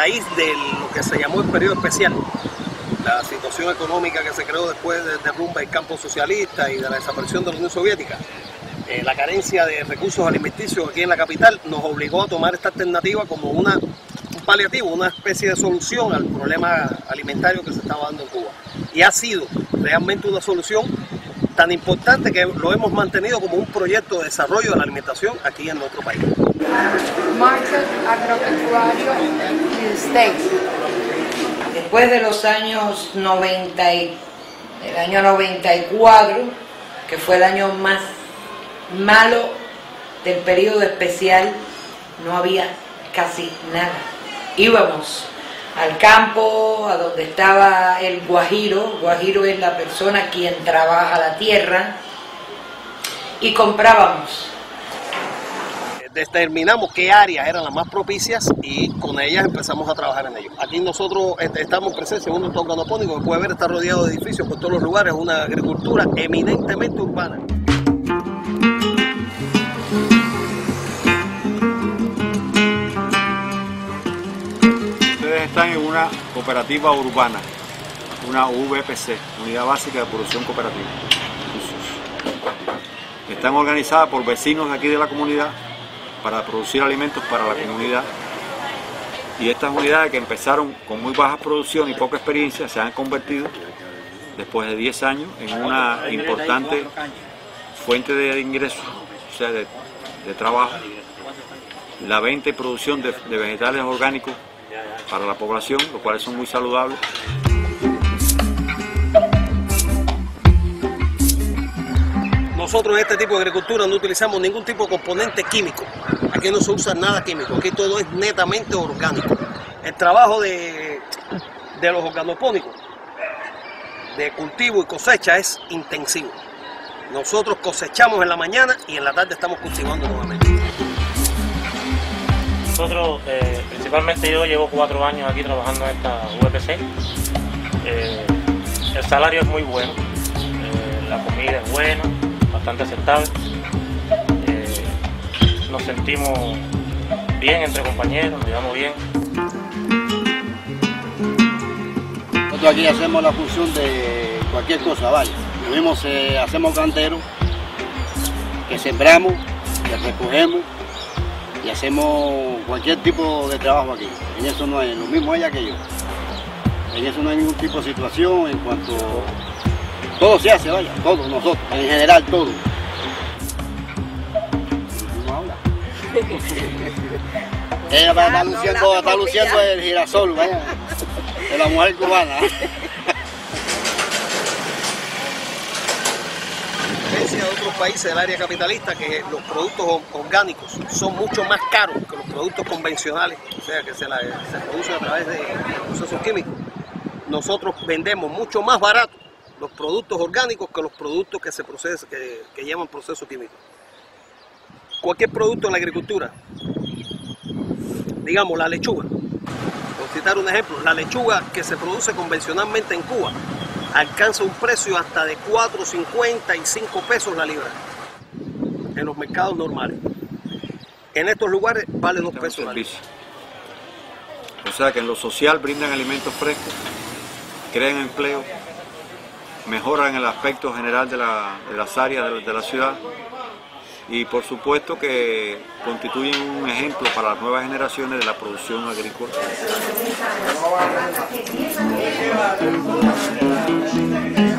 raíz de lo que se llamó el periodo especial, la situación económica que se creó después del derrumbe del campo socialista y de la desaparición de la Unión Soviética, la carencia de recursos alimenticios aquí en la capital nos obligó a tomar esta alternativa como un paliativo, una especie de solución al problema alimentario que se estaba dando en Cuba. Y ha sido realmente una solución tan importante que lo hemos mantenido como un proyecto de desarrollo de la alimentación aquí en nuestro país. Market agropecuario del State. Después de los años 90, el año 94, que fue el año más malo del periodo especial, no había casi nada. Íbamos al campo, a donde estaba el guajiro. Guajiro es la persona quien trabaja la tierra, y comprábamos. Determinamos qué áreas eran las más propicias y con ellas empezamos a trabajar en ello. Aquí nosotros estamos en presencia de un entorno organopónico que puede ver, está rodeado de edificios por todos los lugares, una agricultura eminentemente urbana. Ustedes están en una cooperativa urbana, una UBPC, Unidad Básica de Producción Cooperativa. Están organizadas por vecinos de aquí de la comunidad para producir alimentos para la comunidad, y estas unidades, que empezaron con muy baja producción y poca experiencia, se han convertido después de 10 años en una importante fuente de ingresos, o sea, de trabajo, la venta y producción de vegetales orgánicos para la población, los cuales son muy saludables. Nosotros en este tipo de agricultura no utilizamos ningún tipo de componente químico. Aquí no se usa nada químico, aquí todo es netamente orgánico. El trabajo de los organopónicos, de cultivo y cosecha, es intensivo. Nosotros cosechamos en la mañana y en la tarde estamos cultivando nuevamente. Nosotros, principalmente yo llevo 4 años aquí trabajando en esta UBPC. El salario es muy bueno, la comida es buena, bastante aceptable. Nos sentimos bien entre compañeros, nos llevamos bien. Nosotros aquí hacemos la función de cualquier cosa, vaya. Lo mismo hacemos canteros, que sembramos, que recogemos y hacemos cualquier tipo de trabajo aquí. En eso no hay, lo mismo ella que yo. En eso no hay ningún tipo de situación en cuanto... Todo se hace, vaya, todos nosotros, en general todo. Ella va a estar luciendo el girasol, vaya, de la mujer cubana. De otros países del área capitalista, que los productos orgánicos son mucho más caros que los productos convencionales, o sea, que se producen a través de procesos químicos. Nosotros vendemos mucho más barato los productos orgánicos que los productos que se procesan, que llevan proceso químico. Cualquier producto en la agricultura, digamos la lechuga, por citar un ejemplo, la lechuga que se produce convencionalmente en Cuba alcanza un precio hasta de 4.50 y 5 pesos la libra en los mercados normales. En estos lugares vale 2 pesos la libra. O sea que en lo social brindan alimentos frescos, crean empleo, mejoran el aspecto general de las áreas de la ciudad, y por supuesto que constituyen un ejemplo para las nuevas generaciones de la producción agrícola.